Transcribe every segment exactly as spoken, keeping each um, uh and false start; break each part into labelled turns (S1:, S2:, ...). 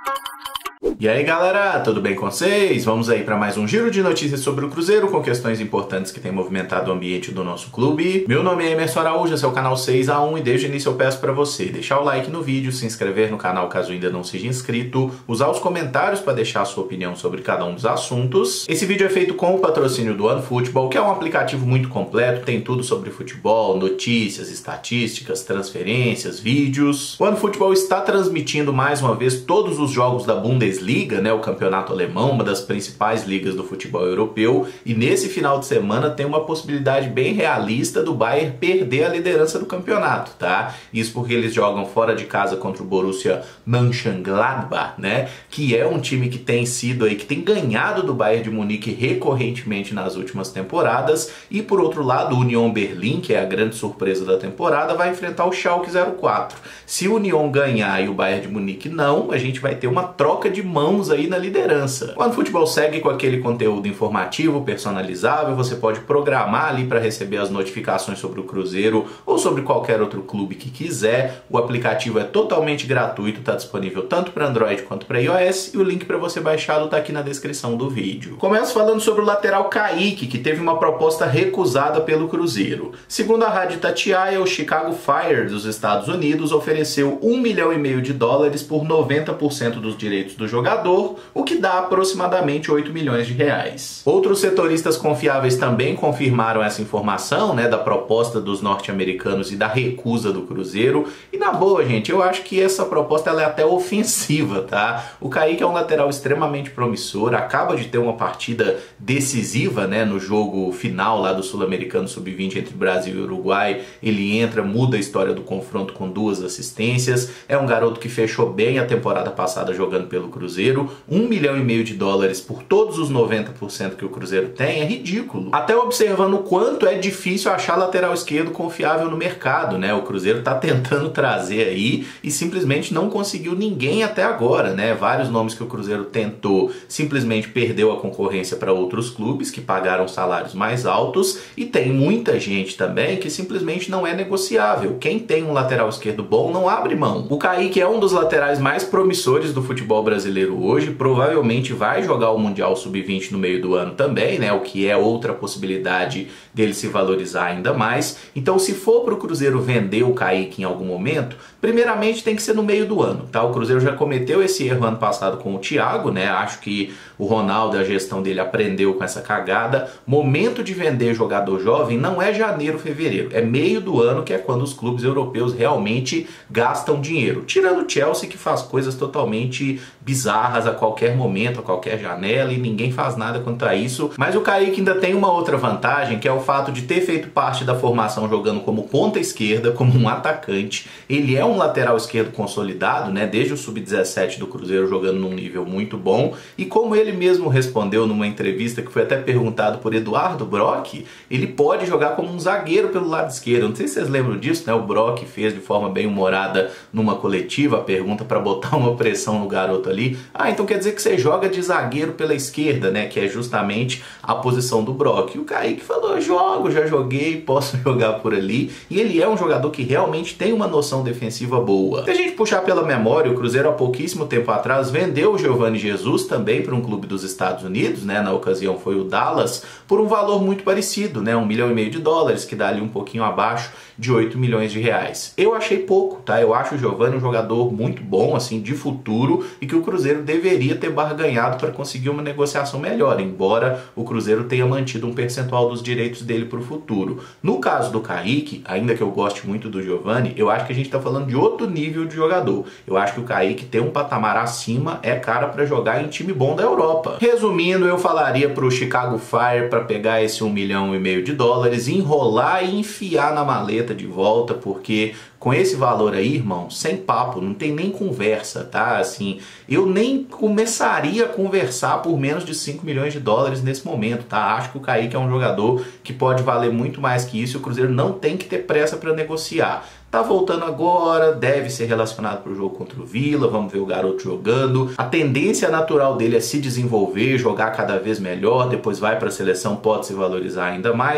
S1: E aí galera, tudo bem com vocês? Vamos aí para mais um giro de notícias sobre o Cruzeiro com questões importantes que têm movimentado o ambiente do nosso clube. Meu nome é Emerson Araújo, esse é o canal seis a um e desde o início eu peço para você deixar o like no vídeo, se inscrever no canal caso ainda não seja inscrito, usar os comentários para deixar a sua opinião sobre cada um dos assuntos. Esse vídeo é feito com o patrocínio do OneFootball, que é um aplicativo muito completo, tem tudo sobre futebol, notícias, estatísticas, transferências, vídeos. O OneFootball está transmitindo mais uma vez todos os jogos da Bundesliga, Liga, né, o campeonato alemão, uma das principais ligas do futebol europeu, e nesse final de semana tem uma possibilidade bem realista do Bayern perder a liderança do campeonato, tá? Isso porque eles jogam fora de casa contra o Borussia Mönchengladbach, né, que é um time que tem sido aí, que tem ganhado do Bayern de Munique recorrentemente nas últimas temporadas, e por outro lado o Union Berlin, que é a grande surpresa da temporada, vai enfrentar o Schalke zero quatro. Se o Union ganhar e o Bayern de Munique não, a gente vai ter uma troca de mãos aí na liderança. O OneFootball segue com aquele conteúdo informativo, personalizável, você pode programar ali para receber as notificações sobre o Cruzeiro ou sobre qualquer outro clube que quiser. O aplicativo é totalmente gratuito, está disponível tanto para Android quanto para iOS e o link para você baixá-lo está aqui na descrição do vídeo. Começo falando sobre o lateral Kaique, que teve uma proposta recusada pelo Cruzeiro. Segundo a Rádio Itatiaia, o Chicago Fire dos Estados Unidos ofereceu um milhão e meio de dólares por noventa por cento dos direitos do jogador, o que dá aproximadamente oito milhões de reais. Outros setoristas confiáveis também confirmaram essa informação, né, da proposta dos norte-americanos e da recusa do Cruzeiro. E na boa, gente, eu acho que essa proposta ela é até ofensiva, tá? O Kaique é um lateral extremamente promissor, acaba de ter uma partida decisiva, né, no jogo final lá do Sul-Americano sub vinte entre Brasil e Uruguai. Ele entra, muda a história do confronto com duas assistências. É um garoto que fechou bem a temporada passada jogando pelo Cruzeiro. Um milhão e meio de dólares por todos os noventa por cento que o Cruzeiro tem é ridículo. Até observando o quanto é difícil achar lateral esquerdo confiável no mercado, né? O Cruzeiro tá tentando trazer aí e simplesmente não conseguiu ninguém até agora, né? Vários nomes que o Cruzeiro tentou simplesmente perdeu a concorrência para outros clubes que pagaram salários mais altos e tem muita gente também que simplesmente não é negociável. Quem tem um lateral esquerdo bom não abre mão. O Kaique é um dos laterais mais promissores do futebol brasileiro hoje, provavelmente vai jogar o Mundial sub vinte no meio do ano também, né? O que é outra possibilidade dele se valorizar ainda mais. Então, se for para o Cruzeiro vender o Kaique em algum momento, primeiramente tem que ser no meio do ano, tá? O Cruzeiro já cometeu esse erro ano passado com o Thiago, né? Acho que o Ronaldo e a gestão dele aprendeu com essa cagada. Momento de vender jogador jovem não é janeiro, fevereiro, é meio do ano, que é quando os clubes europeus realmente gastam dinheiro. Tirando o Chelsea, que faz coisas totalmente bizarras a qualquer momento, a qualquer janela, e ninguém faz nada quanto a isso. Mas o Kaique ainda tem uma outra vantagem, que é o fato de ter feito parte da formação jogando como ponta esquerda, como um atacante. Ele é um lateral esquerdo consolidado, né, desde o sub dezessete do Cruzeiro jogando num nível muito bom, e como ele mesmo respondeu numa entrevista que foi até perguntado por Eduardo Brock, ele pode jogar como um zagueiro pelo lado esquerdo. Não sei se vocês lembram disso, né? O Brock fez de forma bem humorada numa coletiva a pergunta para botar uma pressão no garoto ali. Ah, então quer dizer que você joga de zagueiro pela esquerda, né? Que é justamente a posição do Brock. E o Kaique falou, eu jogo, já joguei, posso jogar por ali. E ele é um jogador que realmente tem uma noção defensiva boa. Se a gente puxar pela memória, o Cruzeiro há pouquíssimo tempo atrás vendeu o Giovani Jesus também para um clube dos Estados Unidos, né? Na ocasião foi o Dallas, por um valor muito parecido, né? Um milhão e meio de dólares, que dá ali um pouquinho abaixo de oito milhões de reais. Eu achei pouco, tá? Eu acho o Giovani um jogador muito bom, assim, de futuro, e que o Cruzeiro deveria ter barganhado para conseguir uma negociação melhor, embora o Cruzeiro tenha mantido um percentual dos direitos dele para o futuro. No caso do Kaique, ainda que eu goste muito do Giovani, eu acho que a gente está falando de outro nível de jogador. Eu acho que o Kaique tem um patamar acima, é cara para jogar em time bom da Europa. Resumindo, eu falaria para o Chicago Fire para pegar esse um milhão e meio de dólares, enrolar e enfiar na maleta de volta, porque com esse valor aí, irmão, sem papo, não tem nem conversa, tá? Assim, eu nem começaria a conversar por menos de cinco milhões de dólares nesse momento, tá? Acho que o Kaique é um jogador que pode valer muito mais que isso e o Cruzeiro não tem que ter pressa para negociar. Tá voltando agora, deve ser relacionado para o jogo contra o Vila, vamos ver o garoto jogando. A tendência natural dele é se desenvolver, jogar cada vez melhor, depois vai para a seleção, pode se valorizar ainda mais.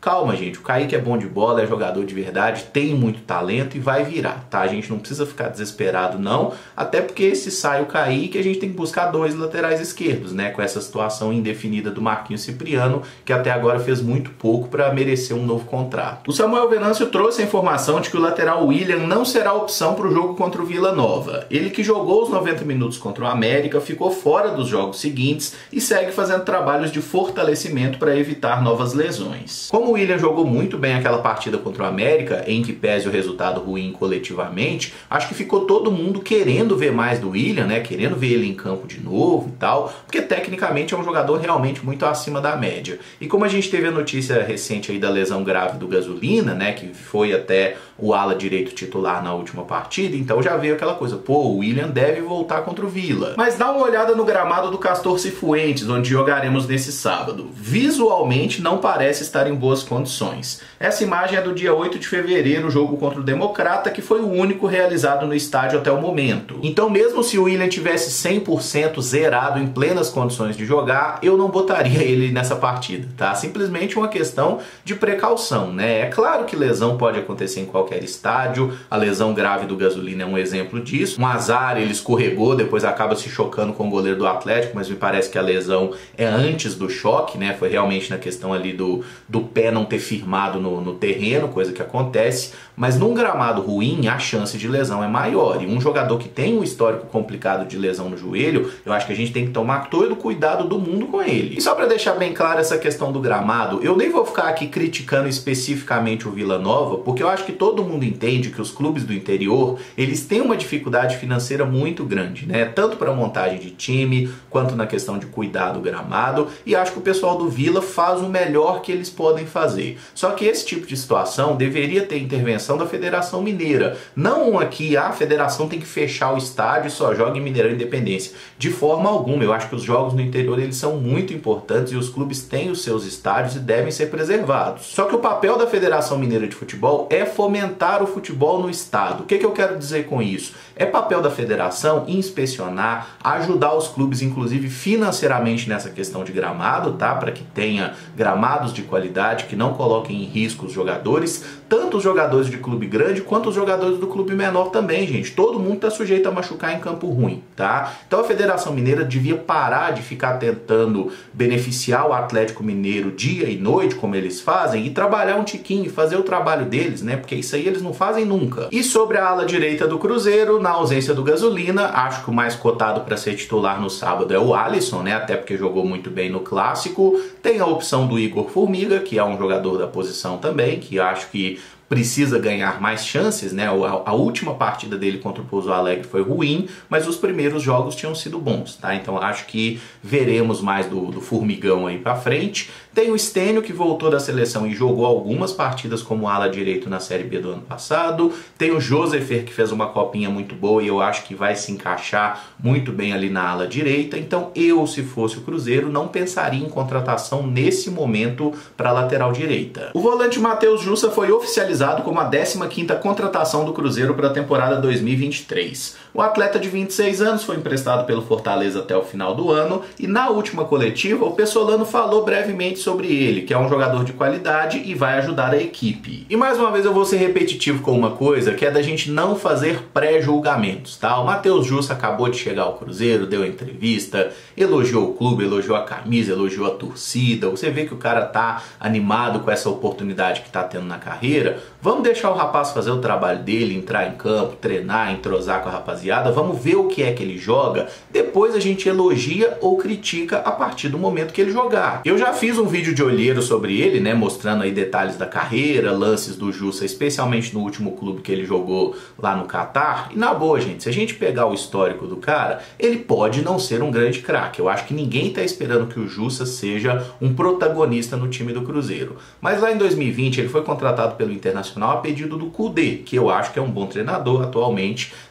S1: calma, gente, o Kaique é bom de bola, é jogador de verdade, tem muito talento e vai virar, tá? A gente não precisa ficar desesperado não, até porque se sai o Kaique, a gente tem que buscar dois laterais esquerdos, né? Com essa situação indefinida do Marquinhos Cipriano, que até agora fez muito pouco para merecer um novo contrato. O Samuel Venâncio trouxe a informação de que o lateral William não será opção para o jogo contra o Vila Nova. Ele que jogou os noventa minutos contra o América, ficou fora dos jogos seguintes e segue fazendo trabalhos de fortalecimento para evitar novas lesões. Como o William jogou muito bem aquela partida contra o América, em que pese o resultado ruim coletivamente, acho que ficou todo mundo querendo ver mais do William, né? Querendo ver ele em campo de novo e tal, porque tecnicamente é um jogador realmente muito acima da média. E como a gente teve a notícia recente aí da lesão grave do Gasolina, né? Que foi até o ala direito titular na última partida, então já veio aquela coisa, pô, o William deve voltar contra o Vila. Mas dá uma olhada no gramado do Castor Cifuentes, onde jogaremos nesse sábado. Visualmente não parece estar em boas condições. Essa imagem é do dia oito de fevereiro, o jogo contra o Democrata, que foi o único realizado no estádio até o momento. Então mesmo se o William tivesse cem por cento zerado em plenas condições de jogar, eu não botaria ele nessa partida, tá? Simplesmente uma questão de precaução, né? É claro que lesão pode acontecer em qualquer estádio, a lesão grave do Gasolina é um exemplo disso. Um azar, ele escorregou, depois acaba se chocando com o goleiro do Atlético, mas me parece que a lesão é antes do choque, né? Foi realmente na questão ali do, do pé não ter firmado no, no terreno, coisa que acontece, mas num gramado ruim a chance de lesão é maior, e um jogador que tem um histórico complicado de lesão no joelho, eu acho que a gente tem que tomar todo o cuidado do mundo com ele. E só para deixar bem claro essa questão do gramado, eu nem vou ficar aqui criticando especificamente o Vila Nova, porque eu acho que todo mundo entende que os clubes do interior, eles têm uma dificuldade financeira muito grande, né? Tanto para montagem de time, quanto na questão de cuidar do gramado, e acho que o pessoal do Vila faz o melhor que eles podem fazer. Só que esse tipo de situação deveria ter intervenção da Federação Mineira. Não aqui, a federação tem que fechar o estádio e só joga em Mineirão e Independência. De forma alguma, eu acho que os jogos no interior eles são muito importantes e os clubes têm os seus estádios e devem ser preservados. Só que o papel da Federação Mineira de Futebol é fomentar o futebol no estado. O que, que eu quero dizer com isso? É papel da federação inspecionar, ajudar os clubes, inclusive financeiramente nessa questão de gramado, tá? Para que tenha gramados de qualidade, que não coloquem em risco os jogadores, tanto os jogadores de clube grande quanto os jogadores do clube menor também, gente. Todo mundo está sujeito a machucar em campo ruim, tá? Então a Federação Mineira devia parar de ficar tentando beneficiar o Atlético Mineiro dia e noite, como eles fazem, e trabalhar um tiquinho, fazer o trabalho deles, né? Porque isso aí eles não fazem nunca. E sobre a ala direita do Cruzeiro, na ausência do Gasolina, acho que o mais cotado para ser titular no sábado é o Alisson, né? Até porque jogou muito bem no Clássico. Tem a opção do Igor Formiga, que é um jogador da posição também, que acho que precisa ganhar mais chances, né? A, a última partida dele contra o Pouso Alegre foi ruim, mas os primeiros jogos tinham sido bons, tá? Então acho que veremos mais do, do Formigão aí pra frente. Tem o Stênio, que voltou da seleção e jogou algumas partidas como ala direito na Série B do ano passado. Tem o Josefer, que fez uma copinha muito boa e eu acho que vai se encaixar muito bem ali na ala direita. Então eu, se fosse o Cruzeiro, não pensaria em contratação nesse momento para a lateral direita. O volante Matheus Jussa foi oficializado como a décima quinta contratação do Cruzeiro para a temporada dois mil e vinte e três. O atleta de vinte e seis anos foi emprestado pelo Fortaleza até o final do ano e na última coletiva o Pessolano falou brevemente sobre ele, que é um jogador de qualidade e vai ajudar a equipe. E mais uma vez eu vou ser repetitivo com uma coisa, que é da gente não fazer pré-julgamentos, tá? O Matheus Jussa acabou de chegar ao Cruzeiro, deu entrevista, elogiou o clube, elogiou a camisa, elogiou a torcida. Você vê que o cara tá animado com essa oportunidade que tá tendo na carreira. Vamos deixar o rapaz fazer o trabalho dele, entrar em campo, treinar, entrosar com a rapaziada, vamos ver o que é que ele joga, depois a gente elogia ou critica a partir do momento que ele jogar. Eu já fiz um vídeo de olheiro sobre ele, né, mostrando aí detalhes da carreira, lances do Jussa, especialmente no último clube que ele jogou lá no Catar, e na boa, gente, se a gente pegar o histórico do cara, ele pode não ser um grande craque. Eu acho que ninguém tá esperando que o Jussa seja um protagonista no time do Cruzeiro. Mas lá em dois mil e vinte ele foi contratado pelo Internacional a pedido do Kudê, que eu acho que é um bom treinador atualmente,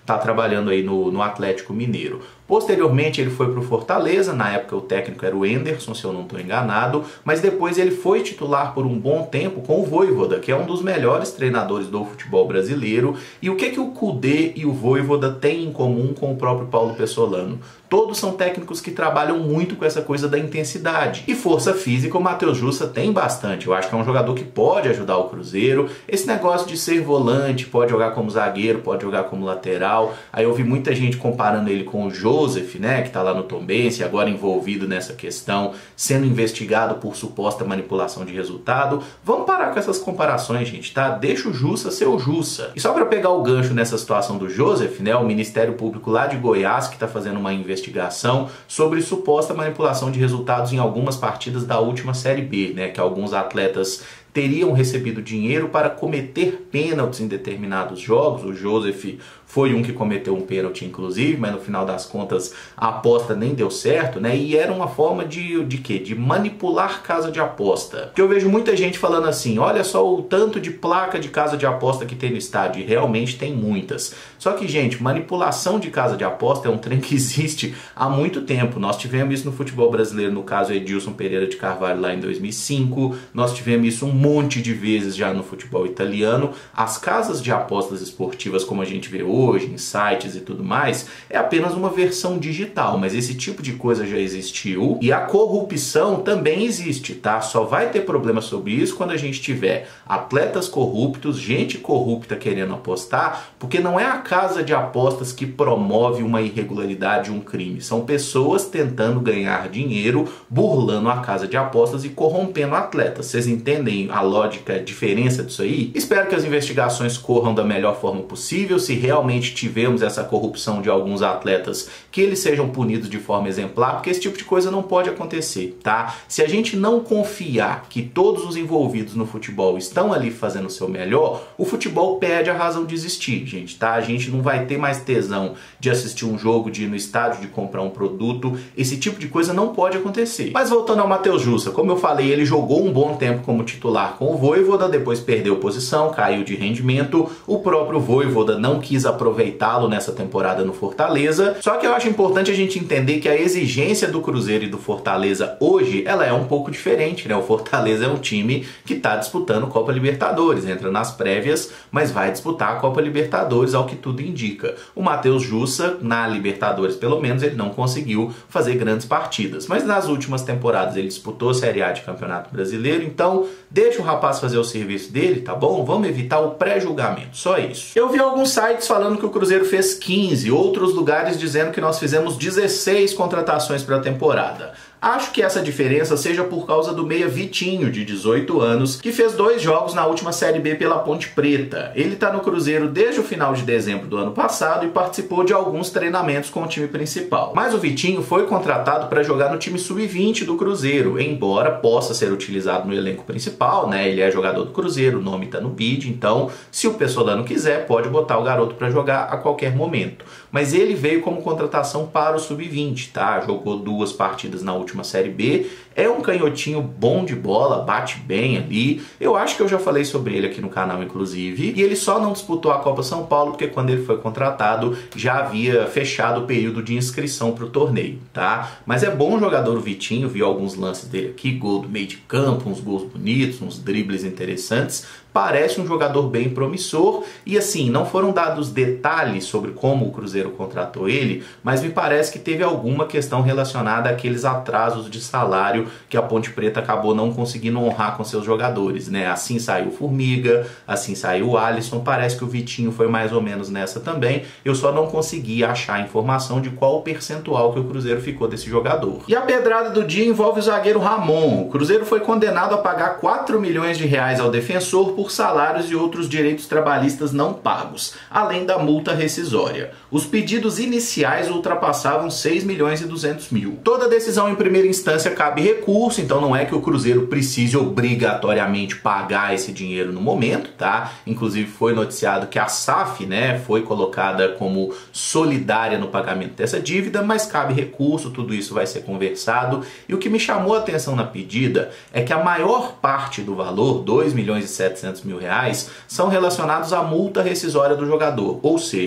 S1: está trabalhando aí no, no Atlético Mineiro. Posteriormente ele foi para o Fortaleza, na época o técnico era o Enderson, se eu não estou enganado, mas depois ele foi titular por um bom tempo com o Vojvoda, que é um dos melhores treinadores do futebol brasileiro. E o que que o Kudê e o Vojvoda têm em comum com o próprio Paulo Pessolano? Todos são técnicos que trabalham muito com essa coisa da intensidade. E força física o Matheus Jussa tem bastante. Eu acho que é um jogador que pode ajudar o Cruzeiro. Esse negócio de ser volante, pode jogar como zagueiro, pode jogar como lateral. Aí eu vi muita gente comparando ele com o Joseph, né, que tá lá no Tombense, agora envolvido nessa questão, sendo investigado por suposta manipulação de resultado. Vamos parar com essas comparações, gente, tá? Deixa o Jussa ser o Jussa. E só para pegar o gancho nessa situação do Joseph, né, o Ministério Público lá de Goiás, que tá fazendo uma investigação investigação sobre suposta manipulação de resultados em algumas partidas da última Série B, né, que alguns atletas teriam recebido dinheiro para cometer pênaltis em determinados jogos. O Joseph foi um que cometeu um pênalti, inclusive, mas no final das contas a aposta nem deu certo, né? E era uma forma de, de quê? De manipular casa de aposta. Porque eu vejo muita gente falando assim, olha só o tanto de placa de casa de aposta que tem no estádio, e realmente tem muitas. Só que, gente, manipulação de casa de aposta é um trem que existe há muito tempo. Nós tivemos isso no futebol brasileiro, no caso Edilson Pereira de Carvalho lá em dois mil e cinco, nós tivemos isso um monte de vezes já no futebol italiano. As casas de apostas esportivas, como a gente vê hoje, em sites e tudo mais, é apenas uma versão digital, mas esse tipo de coisa já existiu e a corrupção também existe, tá? Só vai ter problema sobre isso quando a gente tiver atletas corruptos, gente corrupta querendo apostar, porque não é a casa de apostas que promove uma irregularidade, um crime. São pessoas tentando ganhar dinheiro, burlando a casa de apostas e corrompendo atletas. Vocês entendem a lógica, a diferença disso aí? Espero que as investigações corram da melhor forma possível. Se realmente tivemos essa corrupção de alguns atletas, que eles sejam punidos de forma exemplar, porque esse tipo de coisa não pode acontecer, tá? Se a gente não confiar que todos os envolvidos no futebol estão ali fazendo o seu melhor, o futebol perde a razão de existir, gente, tá? A gente não vai ter mais tesão de assistir um jogo, de ir no estádio, de comprar um produto. Esse tipo de coisa não pode acontecer. Mas voltando ao Matheus Jussa, como eu falei, ele jogou um bom tempo como titular com o Vojvoda, depois perdeu posição, caiu de rendimento. O próprio Vojvoda não quis aproveitá-lo nessa temporada no Fortaleza. Só que eu acho importante a gente entender que a exigência do Cruzeiro e do Fortaleza hoje, ela é um pouco diferente, né? O Fortaleza é um time que está disputando Copa Libertadores, entra nas prévias, mas vai disputar a Copa Libertadores, ao que tudo indica. O Matheus Jussa, na Libertadores pelo menos, ele não conseguiu fazer grandes partidas, mas nas últimas temporadas ele disputou a Série A de Campeonato Brasileiro, então deixa o rapaz fazer o serviço dele, tá bom? Vamos evitar o pré-julgamento, só isso. Eu vi alguns sites falando que o Cruzeiro fez quinze, outros lugares dizendo que nós fizemos dezesseis contratações para a temporada. Acho que essa diferença seja por causa do meia Vitinho, de dezoito anos, que fez dois jogos na última Série B pela Ponte Preta. Ele está no Cruzeiro desde o final de dezembro do ano passado e participou de alguns treinamentos com o time principal. Mas o Vitinho foi contratado para jogar no time sub vinte do Cruzeiro, embora possa ser utilizado no elenco principal, né? Ele é jogador do Cruzeiro, o nome está no bid, então se o Pessolano quiser, pode botar o garoto para jogar a qualquer momento. Mas ele veio como contratação para o sub vinte, tá? Jogou duas partidas na última Série B, é um canhotinho bom de bola, bate bem ali, eu acho que eu já falei sobre ele aqui no canal inclusive, e ele só não disputou a Copa São Paulo porque quando ele foi contratado já havia fechado o período de inscrição para o torneio, tá? Mas é bom jogador o Vitinho, vi alguns lances dele aqui, gol do meio de campo, uns gols bonitos, uns dribles interessantes, parece um jogador bem promissor e assim, não foram dados detalhes sobre como o Cruzeiro contratou ele, mas me parece que teve alguma questão relacionada àqueles atrasos de salário que a Ponte Preta acabou não conseguindo honrar com seus jogadores, né? Assim saiu o Formiga, assim saiu o Alisson, parece que o Vitinho foi mais ou menos nessa também, eu só não consegui achar a informação de qual o percentual que o Cruzeiro ficou desse jogador. E a pedrada do dia envolve o zagueiro Ramon. O Cruzeiro foi condenado a pagar quatro milhões de reais ao defensor por salários e outros direitos trabalhistas não pagos, além da multa rescisória. Os pedidos iniciais ultrapassavam seis milhões e duzentos mil. Toda decisão em primeira instância cabe recurso, então não é que o Cruzeiro precise obrigatoriamente pagar esse dinheiro no momento, tá? Inclusive foi noticiado que a S A F, né, foi colocada como solidária no pagamento dessa dívida, mas cabe recurso, tudo isso vai ser conversado. E o que me chamou a atenção na pedida é que a maior parte do valor, dois milhões e setecentos mil reais, são relacionados à multa rescisória do jogador, ou seja,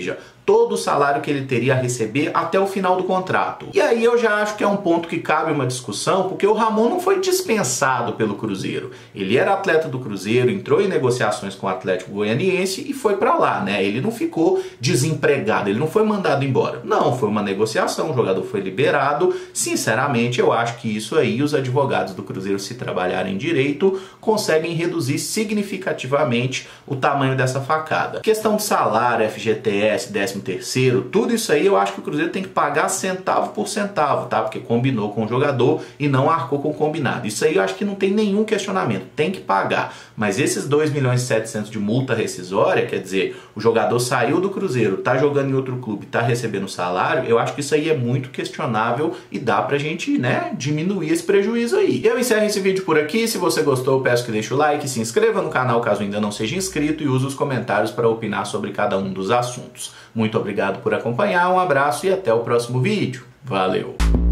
S1: todo o salário que ele teria a receber até o final do contrato. E aí eu já acho que é um ponto que cabe uma discussão, porque o Ramon não foi dispensado pelo Cruzeiro. Ele era atleta do Cruzeiro, entrou em negociações com o Atlético Goianiense e foi pra lá, né? Ele não ficou desempregado, ele não foi mandado embora. Não, foi uma negociação, o jogador foi liberado. Sinceramente, eu acho que isso aí, os advogados do Cruzeiro, se trabalharem direito, conseguem reduzir significativamente o tamanho dessa facada. Questão de salário, F G T S, décimo terceiro, tudo isso aí eu acho que o Cruzeiro tem que pagar centavo por centavo, tá? Porque combinou com o jogador e não arcou com o combinado. Isso aí eu acho que não tem nenhum questionamento, tem que pagar. Mas esses dois milhões e setecentos de multa rescisória, quer dizer, o jogador saiu do Cruzeiro, tá jogando em outro clube, tá recebendo salário, eu acho que isso aí é muito questionável e dá pra gente, né, diminuir esse prejuízo aí. Eu encerro esse vídeo por aqui. Se você gostou, eu peço que deixe o like, se inscreva no canal caso ainda não seja inscrito e use os comentários para opinar sobre cada um dos assuntos. Muito obrigado por acompanhar, um abraço e até o próximo vídeo. Valeu!